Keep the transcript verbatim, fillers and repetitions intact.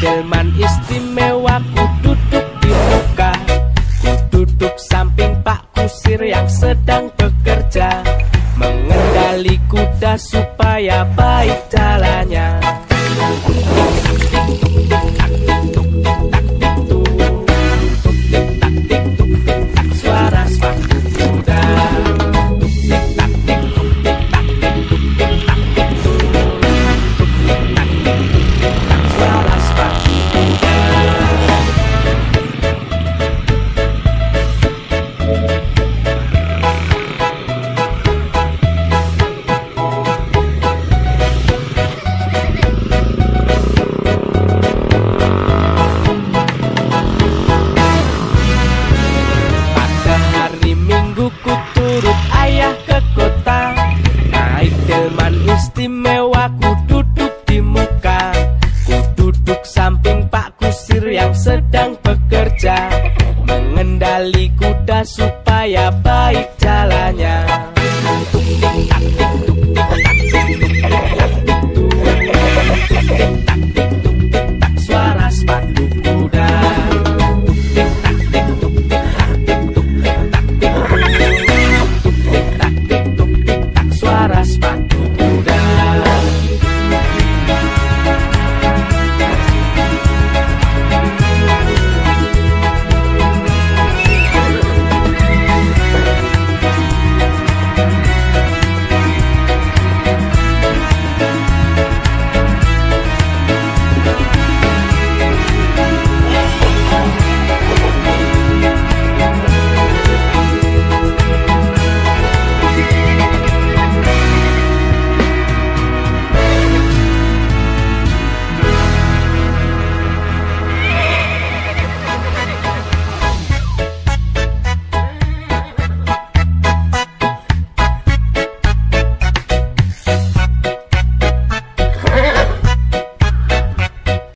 delman istimewa, ku duduk di muka, ku duduk samping Pak Kusir yang sedang bekerja, mengendali kuda supaya baik jalannya. Suara sepatu kuda, suara sepatu kuda. Ku turut ayah ke kota, naik delman istimewa, ku duduk di muka, ku duduk samping Pak Kusir yang sedang bekerja, mengendali kuda supaya baik jalannya.